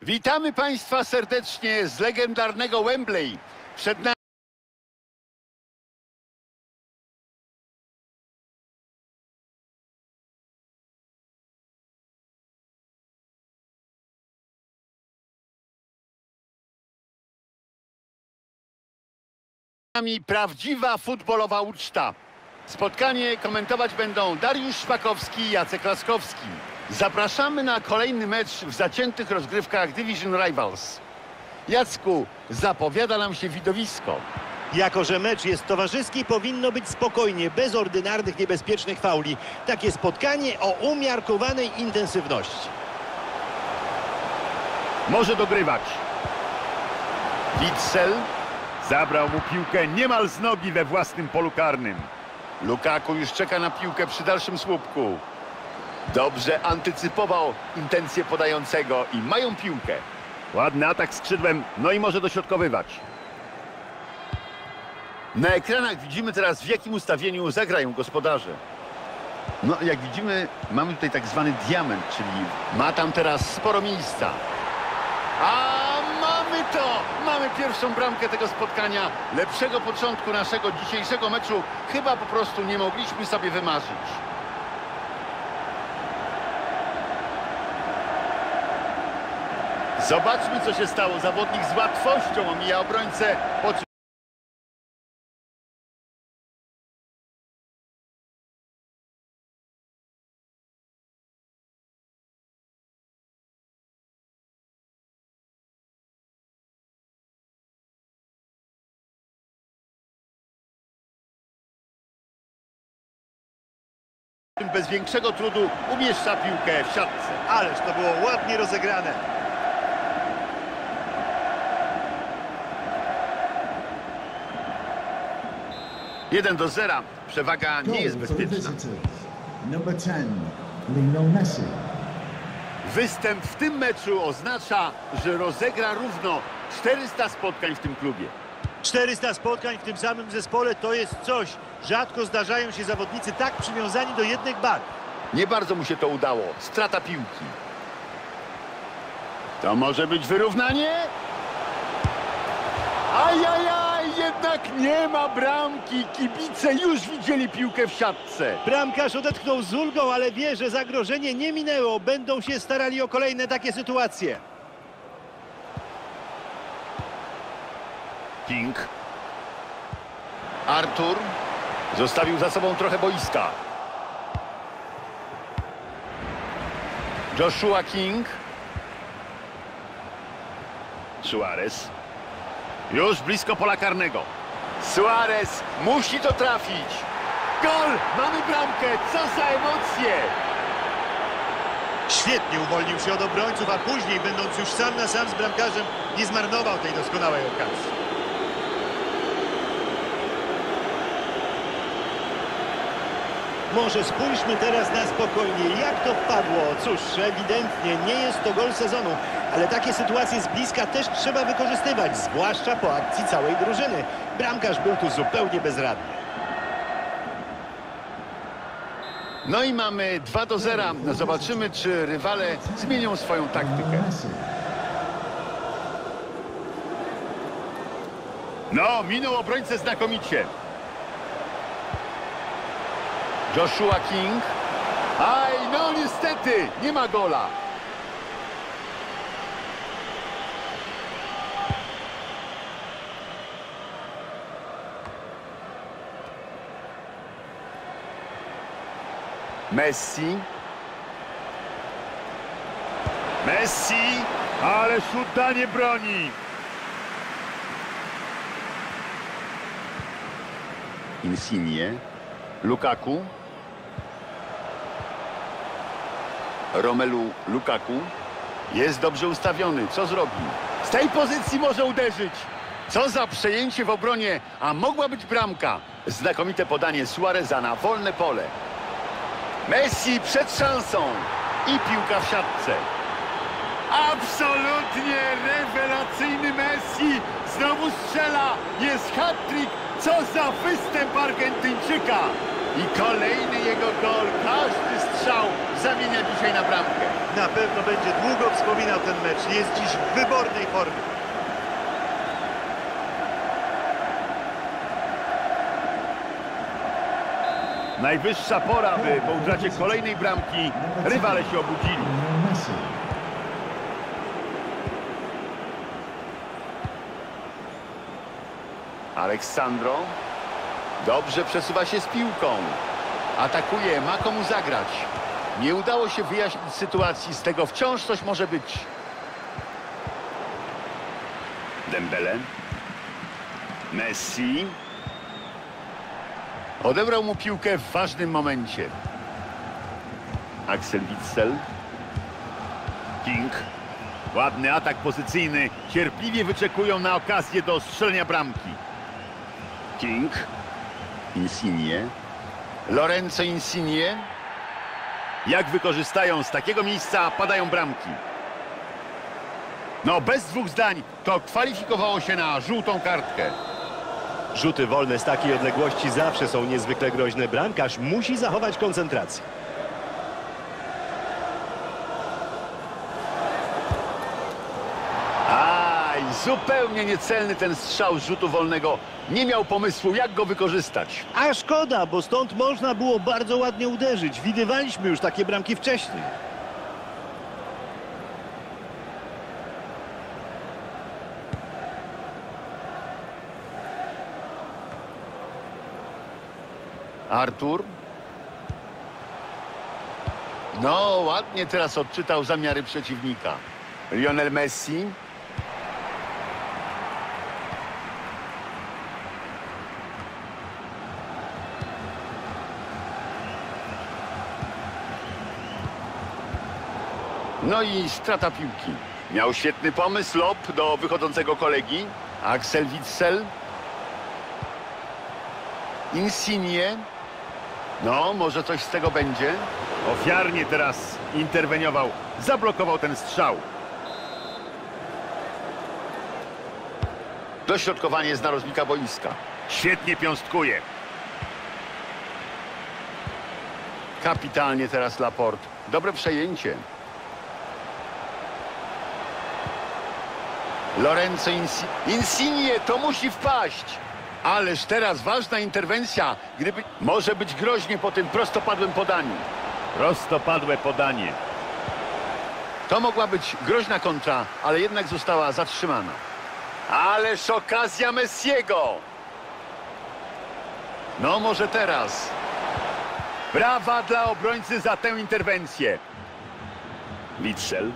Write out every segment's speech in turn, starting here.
Witamy Państwa serdecznie z legendarnego Wembley. Przed nami prawdziwa futbolowa uczta. Spotkanie komentować będą Dariusz Szpakowski i Jacek Laskowski. Zapraszamy na kolejny mecz w zaciętych rozgrywkach Division Rivals. Jacku, zapowiada nam się widowisko. Jako że mecz jest towarzyski, powinno być spokojnie, bez ordynarnych, niebezpiecznych fauli. Takie spotkanie o umiarkowanej intensywności. Może dogrywać. Witsel zabrał mu piłkę niemal z nogi we własnym polu karnym. Lukaku już czeka na piłkę przy dalszym słupku. Dobrze antycypował intencje podającego i mają piłkę. Ładny atak skrzydłem, no i może dośrodkowywać. Na ekranach widzimy teraz, w jakim ustawieniu zagrają gospodarze. No, jak widzimy, mamy tutaj tak zwany diament, czyli ma tam teraz sporo miejsca. A mamy to! Mamy pierwszą bramkę tego spotkania. Lepszego początku naszego dzisiejszego meczu chyba po prostu nie mogliśmy sobie wymarzyć. Zobaczmy, co się stało. Zawodnik z łatwością omija obrońcę. Bez większego trudu umieszcza piłkę w siatce. Ależ to było ładnie rozegrane. Jeden do 0. Przewaga nie jest bezpieczna. Występ w tym meczu oznacza, że rozegra równo 400 spotkań w tym klubie. 400 spotkań w tym samym zespole to jest coś. Rzadko zdarzają się zawodnicy tak przywiązani do jednych barw. Nie bardzo mu się to udało. Strata piłki. To może być wyrównanie? Ajajaj, jednak nie ma bramki. Kibice już widzieli piłkę w siatce. Bramkarz odetchnął z ulgą, ale wie, że zagrożenie nie minęło. Będą się starali o kolejne takie sytuacje. King. Artur zostawił za sobą trochę boiska. Joshua King. Suarez. Już blisko pola karnego. Suarez musi to trafić. Gol! Mamy bramkę! Co za emocje! Świetnie uwolnił się od obrońców, a później, będąc już sam na sam z bramkarzem, nie zmarnował tej doskonałej okazji. Może spójrzmy teraz na spokojnie, jak to wpadło. Cóż, ewidentnie nie jest to gol sezonu, ale takie sytuacje z bliska też trzeba wykorzystywać, zwłaszcza po akcji całej drużyny. Bramkarz był tu zupełnie bezradny. No i mamy 2 do 0. Zobaczymy, czy rywale zmienią swoją taktykę. No, minął obrońcę znakomicie. Joshua King. Aj, no niestety, nie ma gola. Messi. Messi, ale szutanie broni. Insigne. Lukaku. Romelu Lukaku. Jest dobrze ustawiony. Co zrobi? Z tej pozycji może uderzyć. Co za przejęcie w obronie, a mogła być bramka. Znakomite podanie Suareza na wolne pole. Messi przed szansą i piłka w siatce. Absolutnie rewelacyjny Messi. Znowu strzela. Jest hat-trick. Co za występ Argentyńczyka. I kolejny jego gol. Każdy strzał zamienia dzisiaj na bramkę. Na pewno będzie długo wspominał ten mecz. Jest dziś w wybornej formie. Najwyższa pora, by po utracie kolejnej bramki rywale się obudzili. Aleksandro dobrze przesuwa się z piłką. Atakuje, ma komu zagrać. Nie udało się wyjaśnić sytuacji, z tego wciąż coś może być. Dembele. Messi. Odebrał mu piłkę w ważnym momencie. Axel Witsel. King. Ładny atak pozycyjny. Cierpliwie wyczekują na okazję do strzelenia bramki. King. Insigne. Lorenzo Insigne. Jak wykorzystają z takiego miejsca, padają bramki. No bez dwóch zdań to kwalifikowało się na żółtą kartkę. Rzuty wolne z takiej odległości zawsze są niezwykle groźne. Bramkarz musi zachować koncentrację. Aj, zupełnie niecelny ten strzał z rzutu wolnego. Nie miał pomysłu, jak go wykorzystać. A szkoda, bo stąd można było bardzo ładnie uderzyć. Widywaliśmy już takie bramki wcześniej. Artur. No, ładnie teraz odczytał zamiary przeciwnika. Lionel Messi. No i strata piłki. Miał świetny pomysł, lob do wychodzącego kolegi. Axel Witsel. Insigne. No, może coś z tego będzie. Ofiarnie teraz interweniował. Zablokował ten strzał. Dośrodkowanie z narożnika boiska. Świetnie piąstkuje. Kapitalnie teraz Laporte. Dobre przejęcie. Lorenzo Insigne, to musi wpaść. Ależ teraz ważna interwencja. Może być groźnie po tym prostopadłym podaniu. Prostopadłe podanie. To mogła być groźna kontra, ale jednak została zatrzymana. Ależ okazja Messiego. No może teraz. Brawa dla obrońcy za tę interwencję. Witsel.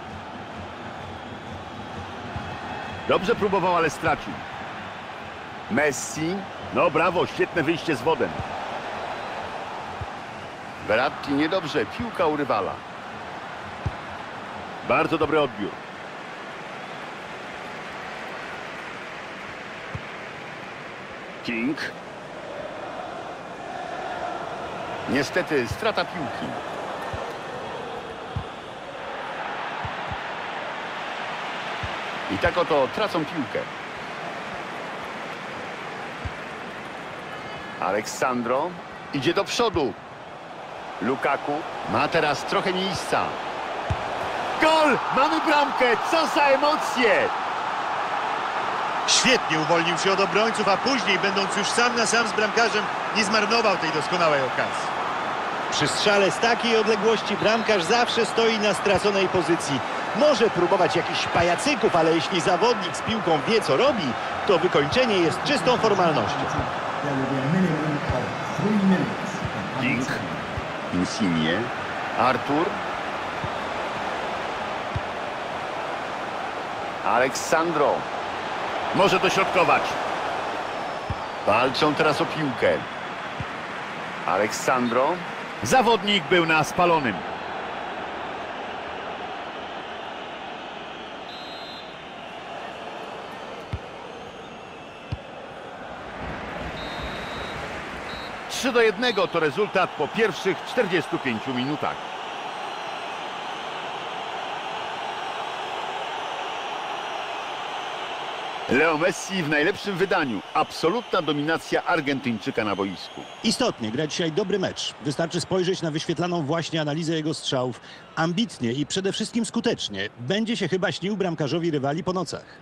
Dobrze próbował, ale stracił. Messi. No brawo, świetne wyjście z wodem. Verratti niedobrze, piłka u rywala. Bardzo dobry odbiór. King. Niestety strata piłki. I tak oto tracą piłkę. Aleksandro idzie do przodu. Lukaku ma teraz trochę miejsca. Gol! Mamy bramkę! Co za emocje! Świetnie uwolnił się od obrońców, a później, będąc już sam na sam z bramkarzem, nie zmarnował tej doskonałej okazji. Przy strzale z takiej odległości bramkarz zawsze stoi na straconej pozycji. Może próbować jakichś pajacyków, ale jeśli zawodnik z piłką wie, co robi, to wykończenie jest czystą formalnością. King. Insigne. Artur. Aleksandro. Może dośrodkować. Walczą teraz o piłkę. Aleksandro. Zawodnik był na spalonym. Trzy do 1 to rezultat po pierwszych 45 minutach. Leo Messi w najlepszym wydaniu. Absolutna dominacja Argentyńczyka na boisku. Istotnie, gra dzisiaj dobry mecz. Wystarczy spojrzeć na wyświetlaną właśnie analizę jego strzałów. Ambitnie i przede wszystkim skutecznie. Będzie się chyba śnił bramkarzowi rywali po nocach.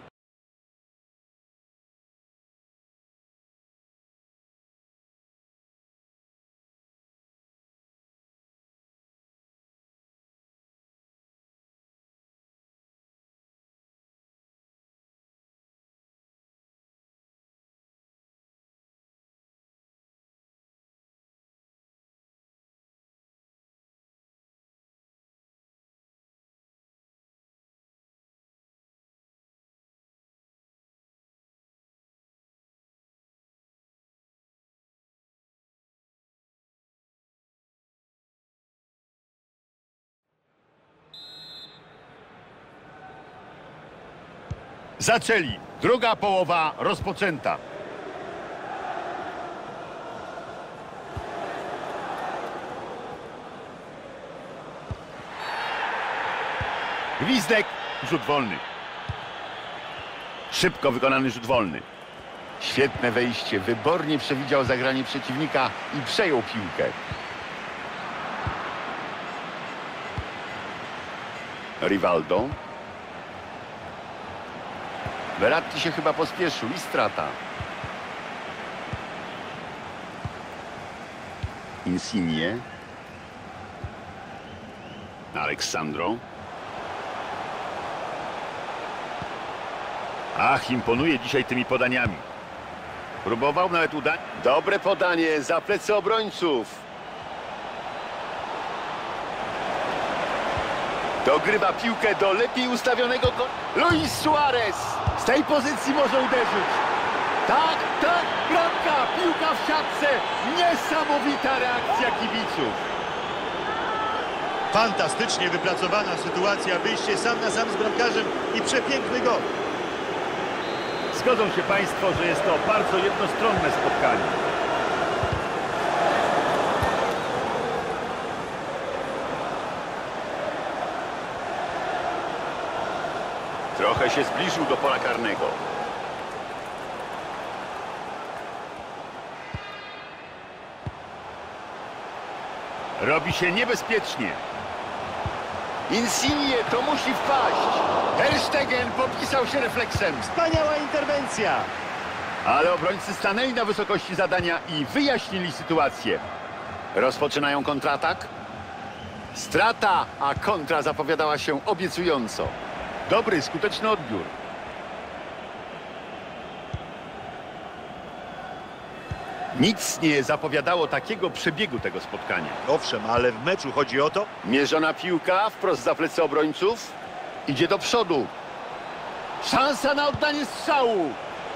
Zaczęli. Druga połowa rozpoczęta. Gwizdek. Rzut wolny. Szybko wykonany rzut wolny. Świetne wejście. Wybornie przewidział zagranie przeciwnika i przejął piłkę. Rivaldo. Verratti się chyba pospieszył i strata. Insigne. Aleksandro. Ach, imponuje dzisiaj tymi podaniami. Próbował nawet udać. Dobre podanie za plecy obrońców. Dogrywa piłkę do lepiej ustawionego Luis Suarez. Z tej pozycji może uderzyć. Tak, tak, bramka, piłka w siatce. Niesamowita reakcja kibiców. Fantastycznie wypracowana sytuacja, wyjście sam na sam z bramkarzem i przepiękny gol. Zgodzą się Państwo, że jest to bardzo jednostronne spotkanie. Trochę się zbliżył do pola karnego. Robi się niebezpiecznie. Insigne to musi wpaść. Ter Stegen popisał się refleksem. Wspaniała interwencja. Ale obrońcy stanęli na wysokości zadania i wyjaśnili sytuację. Rozpoczynają kontratak. Strata, a kontra zapowiadała się obiecująco. Dobry, skuteczny odbiór. Nic nie zapowiadało takiego przebiegu tego spotkania. Owszem, ale w meczu chodzi o to. Mierzona piłka wprost za plecy obrońców. Idzie do przodu. Szansa na oddanie strzału.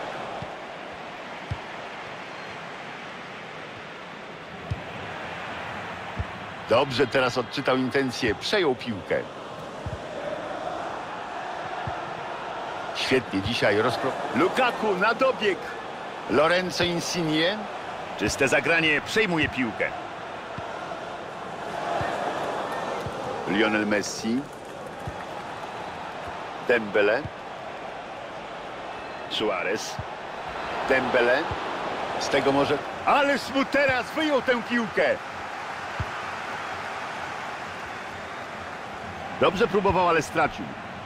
Dobrze teraz odczytał intencję. Przejął piłkę. Świetnie dzisiaj Lukaku na dobieg. Lorenzo Insigne. Czyste zagranie, przejmuje piłkę. Lionel Messi. Dembele. Suarez. Dembele. Z tego może... Ależ mu teraz wyjął tę piłkę. Dobrze próbował, ale stracił.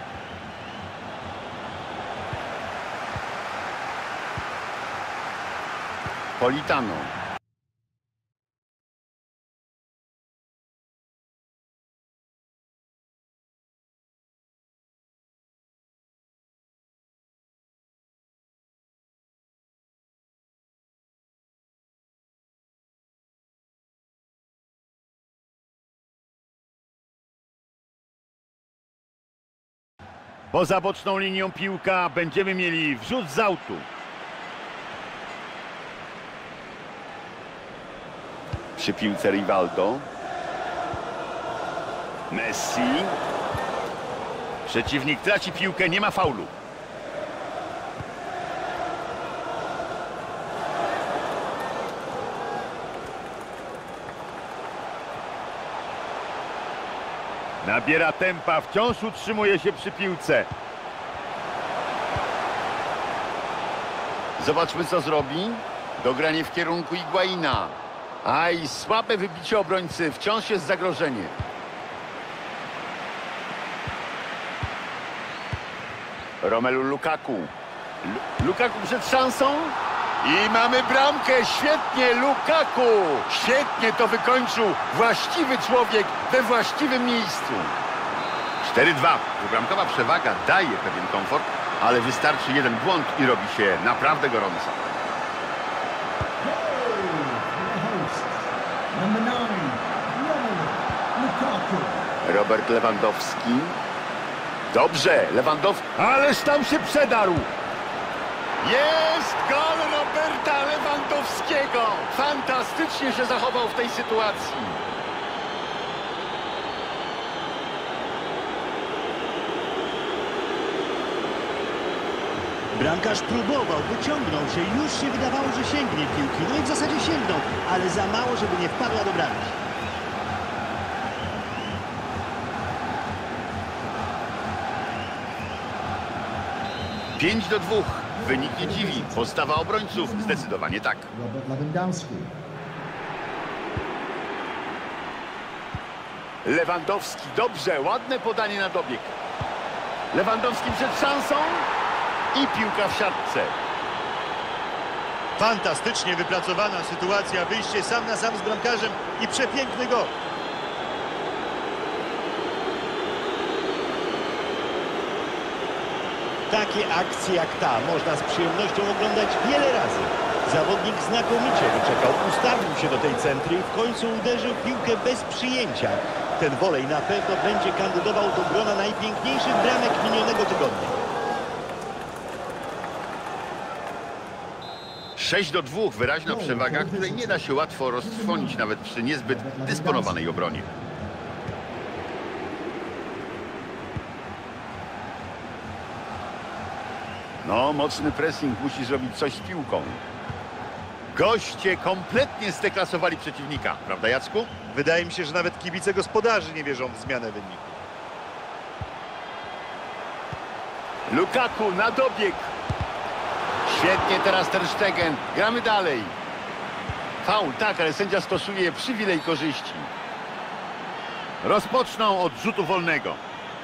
Politano. Poza boczną linią piłka, będziemy mieli wrzut z autu. Przy piłce Rivaldo. Messi. Przeciwnik traci piłkę, nie ma faulu. Nabiera tempa, wciąż utrzymuje się przy piłce. Zobaczmy, co zrobi. Dogranie w kierunku Higuaina. Aj, słabe wybicie obrońcy. Wciąż jest zagrożenie. Romelu Lukaku. Lukaku przed szansą. I mamy bramkę. Świetnie, Lukaku. Świetnie to wykończył. Właściwy człowiek we właściwym miejscu. 4-2. Bramkowa przewaga daje pewien komfort, ale wystarczy jeden błąd i robi się naprawdę gorąco. Robert Lewandowski. Dobrze, Lewandowski. Ależ tam się przedarł. Jest gol Roberta Lewandowskiego. Fantastycznie się zachował w tej sytuacji. Bramkarz próbował, wyciągnął się, już się wydawało, że sięgnie piłki. No i w zasadzie sięgnął, ale za mało, żeby nie wpadła do bramki. Pięć do 2. Wynik nie dziwi. Postawa obrońców zdecydowanie tak. Robert Lewandowski. Lewandowski, dobrze, ładne podanie na dobieg. Lewandowski przed szansą i piłka w siatce. Fantastycznie wypracowana sytuacja, wyjście sam na sam z bramkarzem i przepiękny gol. Takie akcje jak ta można z przyjemnością oglądać wiele razy. Zawodnik znakomicie wyczekał, ustawił się do tej centry i w końcu uderzył piłkę bez przyjęcia. Ten wolej na pewno będzie kandydował do grona najpiękniejszych bramek minionego tygodnia. 6 do 2. Wyraźna przewaga, której nie da się łatwo roztrwonić nawet przy niezbyt dysponowanej obronie. No, mocny pressing, musi zrobić coś z piłką. Goście kompletnie zdeklasowali przeciwnika, prawda, Jacku? Wydaje mi się, że nawet kibice gospodarzy nie wierzą w zmianę wyniku. Lukaku na dobieg. Świetnie teraz Ter Stegen. Gramy dalej. Faul, tak, ale sędzia stosuje przywilej korzyści. Rozpoczną od rzutu wolnego.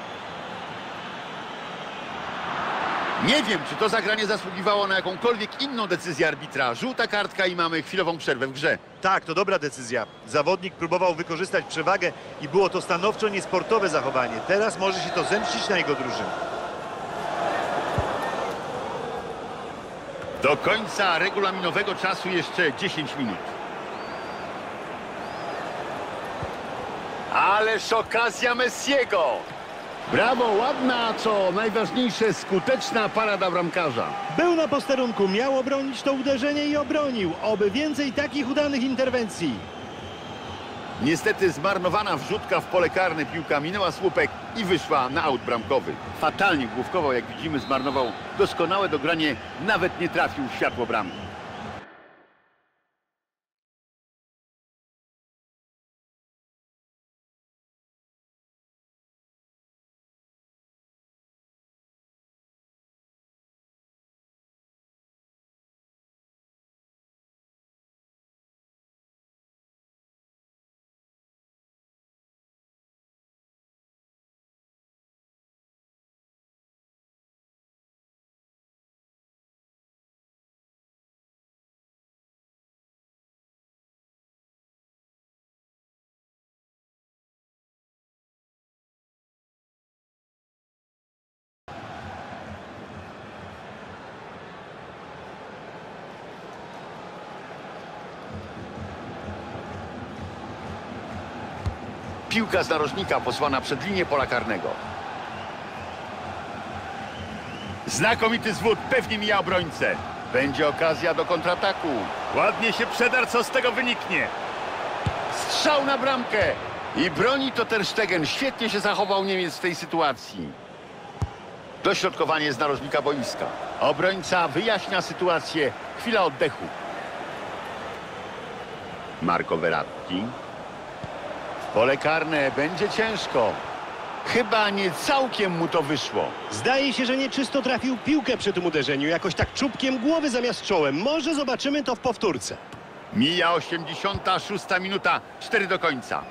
Nie wiem, czy to zagranie zasługiwało na jakąkolwiek inną decyzję arbitra. Żółta kartka i mamy chwilową przerwę w grze. Tak, to dobra decyzja. Zawodnik próbował wykorzystać przewagę i było to stanowczo niesportowe zachowanie. Teraz może się to zemścić na jego drużynie. Do końca regulaminowego czasu jeszcze 10 minut. Ależ okazja Messiego. Brawo, ładna, co najważniejsze, skuteczna parada bramkarza. Był na posterunku, miał obronić to uderzenie i obronił. Oby więcej takich udanych interwencji. Niestety zmarnowana wrzutka w pole karne, piłka minęła słupek i wyszła na aut bramkowy. Fatalnie główkował, jak widzimy, zmarnował doskonałe dogranie, nawet nie trafił w światło bramki. Piłka z narożnika posłana przed linię pola karnego. Znakomity zwód, pewnie mija obrońcę. Będzie okazja do kontrataku. Ładnie się przedarł, co z tego wyniknie. Strzał na bramkę. I broni to Ter Stegen. Świetnie się zachował Niemiec w tej sytuacji. Dośrodkowanie z narożnika boiska. Obrońca wyjaśnia sytuację. Chwila oddechu. Marco Verratti. Pole karne, będzie ciężko. Chyba nie całkiem mu to wyszło. Zdaje się, że nieczysto trafił piłkę przy tym uderzeniu, jakoś tak czubkiem głowy zamiast czołem. Może zobaczymy to w powtórce. Mija 86 minuta, 4 do końca.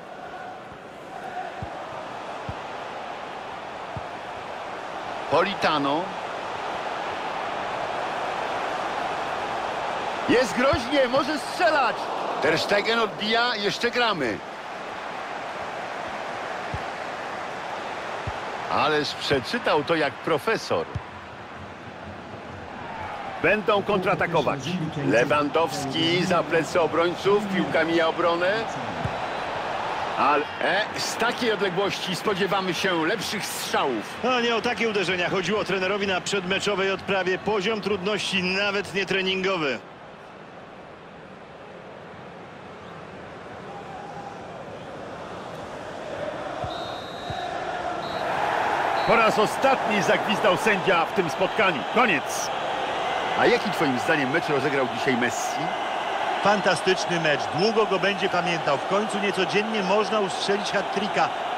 Politano. Jest groźnie, może strzelać. Ter Stegen odbija, jeszcze gramy. Ależ przeczytał to jak profesor. Będą kontratakować. Lewandowski za plecy obrońców, piłka mija obronę. Ale z takiej odległości spodziewamy się lepszych strzałów. No nie o takie uderzenia chodziło trenerowi na przedmeczowej odprawie. Poziom trudności nawet nie treningowy. Po raz ostatni zagwizdał sędzia w tym spotkaniu. Koniec. A jaki twoim zdaniem mecz rozegrał dzisiaj Messi? Fantastyczny mecz. Długo go będzie pamiętał. W końcu niecodziennie można ustrzelić hat-tricka.